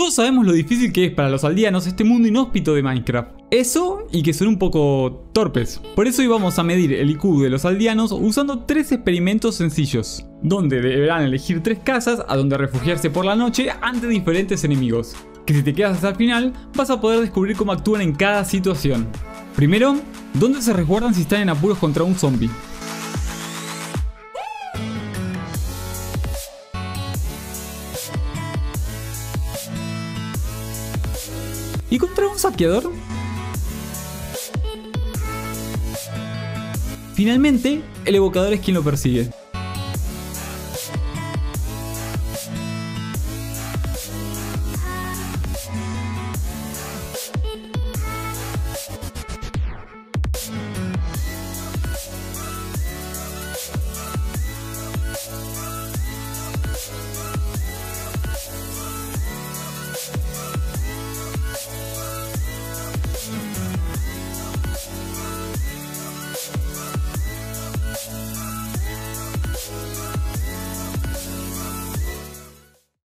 Todos sabemos lo difícil que es para los aldeanos este mundo inhóspito de Minecraft. Eso y que son un poco torpes. Por eso hoy vamos a medir el IQ de los aldeanos usando 3 experimentos sencillos, donde deberán elegir 3 casas a donde refugiarse por la noche ante diferentes enemigos, que si te quedas hasta el final vas a poder descubrir cómo actúan en cada situación. Primero, ¿dónde se resguardan si están en apuros contra un zombie? ¿Y contra un saqueador? Finalmente, el evocador es quien lo persigue.